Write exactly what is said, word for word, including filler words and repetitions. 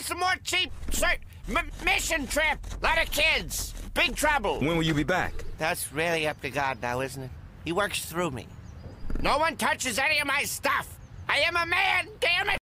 some more cheap cert m mission trip. Lot of kids. Big trouble. When will you be back? That's really up to God now, isn't it? He works through me. No one touches any of my stuff. I am a man, damn it!